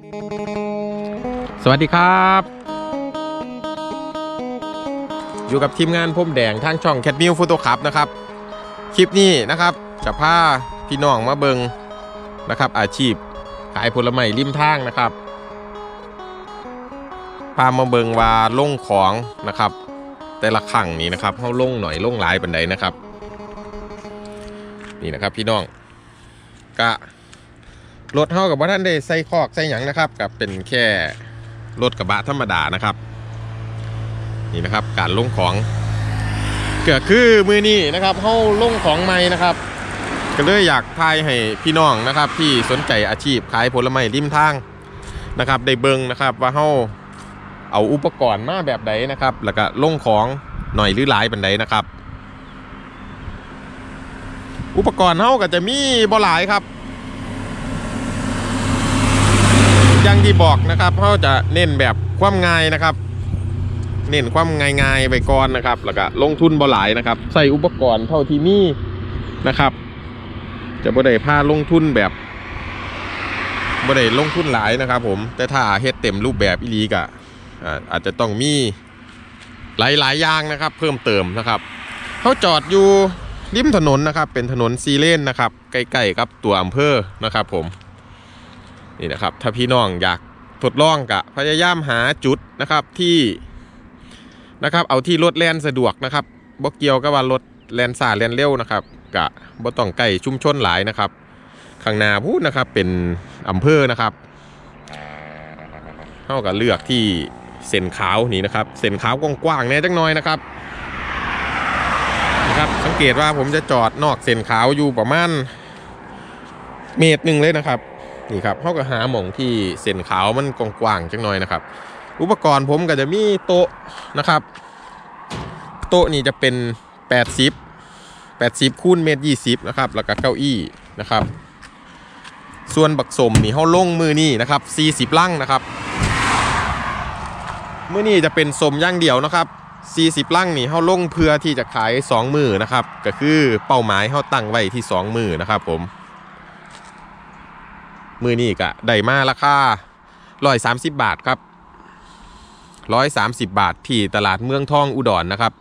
สวัสดีครับอยู่กับทีมงานพุ่มแดงทางช่องแคทมิวโฟโต้คลับนะครับคลิปนี้นะครับจะพาพี่น้องมาเบิงนะครับอาชีพขายผลไม้ริมทางนะครับพามาเบิงว่าลงของนะครับแต่ละครั้งนี้นะครับเขาลงหน่อยลงหลายปันใดนะครับนี่นะครับพี่น้องกะรถเท่ากับว่าท่านได้ใส่คอกใส่หยังนะครับกับเป็นแค่รถกระบะธรรมดานะครับนี่นะครับการลงของเกิดคือมือนี้นะครับเท่าลงของใหม่นะครับก็เลยอยากทายให้พี่น้องนะครับที่สนใจอาชีพขายผลไม้ริมทางนะครับได้เบิ่งนะครับว่าเท่าเอาอุปกรณ์มาแบบใดนะครับแล้วก็ลงของหน่อยหรือหลายปันใดนะครับอุปกรณ์เท่าก็จะมีบ่หลายครับอย่างที่บอกนะครับเขาจะเน้นแบบความง่ายนะครับเน้นความง่ายๆไปก่อนนะครับแล้วก็ลงทุนบ่หลายนะครับใส่อุปกรณ์เท่าที่มีนะครับจะบ่ได้พาลงทุนแบบบ่ได้ลงทุนหลายนะครับผมแต่ถ้าเฮ็ดเต็มรูปแบบอีหลีก็อาจจะต้องมีหลายอย่างนะครับเพิ่มเติมนะครับเขาจอดอยู่ริมถนนนะครับเป็นถนนซีเลนนะครับใกล้ๆกับตัวอำเภอนะครับผมนี่นะครับถ้าพี่น้องอยากทดลองกะพยายามหาจุดนะครับที่นะครับเอาที่รถแล่นสะดวกนะครับบ่เกี่ยวกับว่ารถแล่นซ่าแล่นเร็วนะครับกะบ่ต้องใกล้ชุมชนหลายนะครับข้างหน้าพูดนะครับเป็นอำเภอนะครับเท่ากับเลือกที่เส้นขาวนี่นะครับเส้นขาวกว้างๆแน่จังน้อยนะครับสังเกตว่าผมจะจอดนอกเส้นขาวอยู่ประมาณเมตรหนึ่งเลยนะครับนี่ครับเขาก็หาหม่องที่เส้นขาวมันกว้างๆจังหน่อยนะครับอุปกรณ์ผมก็จะมีโต๊ะนะครับโต๊ะนี่จะเป็น80คูณเมตร20นะครับแล้วก็เก้าอี้นะครับส่วนบักสมนี่เขาลงมือนี่นะครับ40ลังนะครับมือนี่จะเป็นสมย่างเดียวนะครับ40ลังนี่เขาลงเพื่อที่จะขาย2มื้อนะครับก็คือเป้าหมายเขาตั้งไว้ที่2มื้อนะครับผมมือนี่ก็ได้มาราคา130 บาทครับ130 บาทที่ตลาดเมืองทองอุดรนะครับ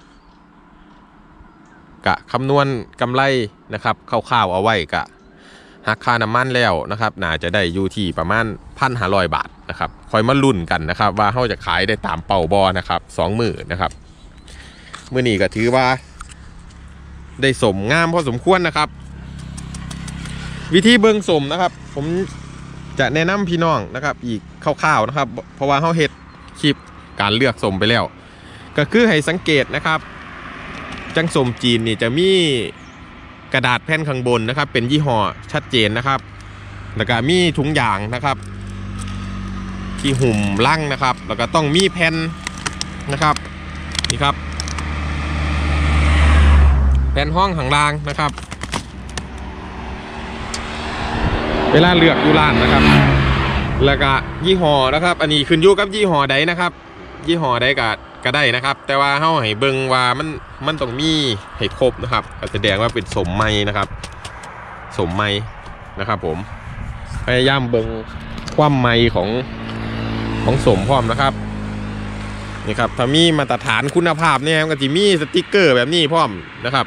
กะคำนวณกำไรนะครับคร่าวๆเอาไว้กะหักค่าน้ำมันแล้วนะครับน่าจะได้อยู่ที่ประมาณ 1,500 บาทนะครับคอยมาลุ้นกันนะครับว่าเขาจะขายได้ตามเป้าบอนะครับ2มื้อนะครับมื้อนี้ก็ถือว่าได้สมงามพอสมควรนะครับวิธีเบิ่งสมนะครับผมจะแนะนำพี่น้องนะครับอีกคร่าวๆนะครับเพราะว่าเขาเฮ็ดคลิปการเลือกสมไปแล้วก็คือให้สังเกตนะครับจังสมจีนนี่จะมีกระดาษแผ่นข้างบนนะครับเป็นยี่ห้อชัดเจนนะครับแล้วก็มีถุงยางนะครับที่หุ่มลั่งนะครับแล้วก็ต้องมีแผ่นนะครับนี่ครับแผ่นห้องข้างล่างนะครับเวลาเลือกอยู่ร้านนะครับแล้วก็ยี่ห้อนะครับอันนี้ขึ้นอยู่กับยี่ห้อใดนะครับยี่ห้อใดก็ได้นะครับแต่ว่าเฮาให้เบิ่งว่ามันต้องมีให้ครบนะครับก็แสดงว่าเป็นสมใหม่นะครับสมใหม่นะครับผมพยายามเบิ่งความใหม่ของสมพร้อมนะครับนี่ครับถ้ามีมาตรฐานคุณภาพเนี่ยก็จะมีสติ๊กเกอร์แบบนี้พร้อมนะครับ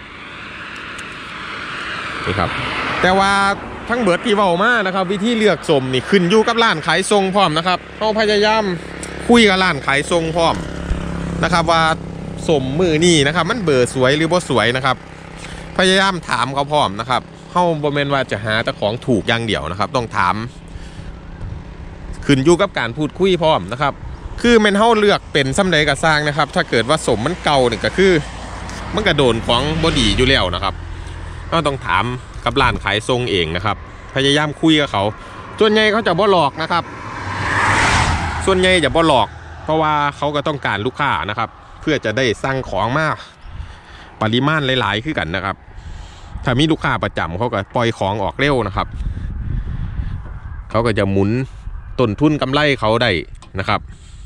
นี่ครับแต่ว่าทั้งเบิร์ดที่เว้ามานะครับวิธีเลือกสมนี่ขึ้นอยู่กับร้านขายทรงพร้อมนะครับเขาพยายามคุยกับร้านขายทรงพร้อมนะครับว่าสมมือนี่นะครับมันเบอร์สวยหรือบ่สวยนะครับพยายามถามเขาพร้อมนะครับเขาบ่แม่นว่าจะหาแต่ของถูกอย่างเดียวนะครับต้องถามขึ้นอยู่กับการพูดคุยพร้อมนะครับคือแม่นเขาเลือกเป็นซ้ำใดก็สร้างนะครับถ้าเกิดว่าสมมันเก่าเนี่ยก็คือมันกระโดนของบ่ดีอยู่แล้วนะครับก็ต้องถามกับร้านขายทรงเองนะครับพยายามคุยกับเขาส่วนใหญ่เขาจะบ่หลอกนะครับส่วนใหญ่จะบ่หลอกเพราะว่าเขาก็ต้องการลูกค้านะครับเพื่อจะได้สั่งของมากปริมาณหลายๆขึ้นกันนะครับถ้ามีลูกค้าประจำเขาก็ปล่อยของออกเร็วนะครับเขาก็จะหมุนต้นทุนกำไรเขาได้นะครับ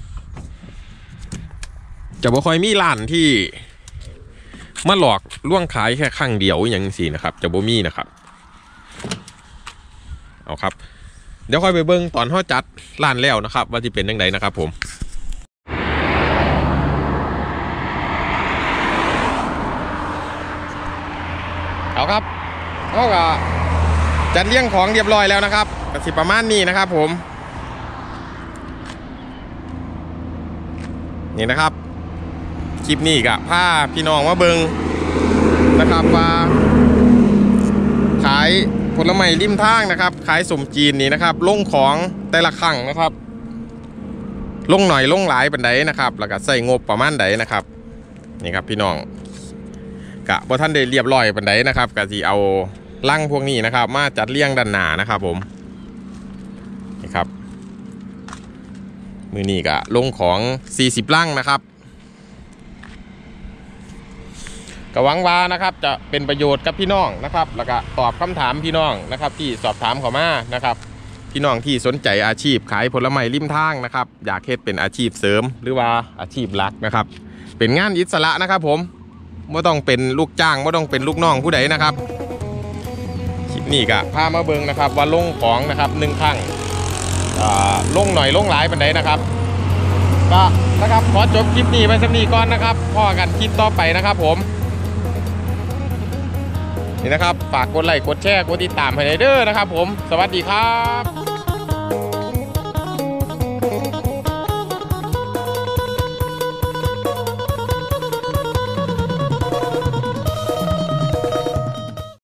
จะบ่ค่อยมีร้านที่มาหลอกล่วงขายแค่ครั้งเดียวอย่างนี้นะครับจะบ่มีนะครับเอาครับเดี๋ยวค่อยไปเบิ้งตอนเขาจัดร้านแล้วนะครับว่าที่เป็นยังไงนะครับผมเอาครับเขาก็จัดเลี้ยงของเรียบร้อยแล้วนะครับก็สิประมาณนี้นะครับผมนี่นะครับคลิปนี้ก็พาพี่น้องมาเบิ้งนะครับว่าขายผลไม้ริมทางนะครับขายสมจีนนี่นะครับลงของแต่ละครั้งนะครับลงหน่อยลงหลายปันใดนะครับแล้วก็ใส่งบประมาณใดนะครับนี่ครับพี่น้องกะบ่ท่านได้เรียบร้อยปันใดนะครับกะสิเอาลังพวกนี้นะครับมาจัดเรียงด้านหน้านะครับผมนี่ครับมือนี้กะลงของ40ลังนะครับก็หวังว่านะครับจะเป็นประโยชน์กับพี่น้องนะครับแล้วก็ตอบคำถามพี่น้องนะครับที่สอบถามเข้ามานะครับพี่น้องที่สนใจอาชีพขายผลไม้ริมทางนะครับอยากเฮ็ดเป็นอาชีพเสริมหรือว่าอาชีพหลักนะครับเป็นงานอิสระนะครับผมไม่ต้องเป็นลูกจ้างไม่ต้องเป็นลูกน้องผู้ใดนะครับคลิปนี้ก็พามาเบิ่งนะครับว่าลงของนะครับ1ครั้งลงหน่อยลงหลายปานใดนะครับก็นะครับขอจบคลิปนี้ไปสักนี้ก่อนนะครับพอกันคลิปต่อไปนะครับผมนี่นะครับฝากกดไลค์กดแชร์กดติดตามให้เด้อนะครับผมสวัสดีครับ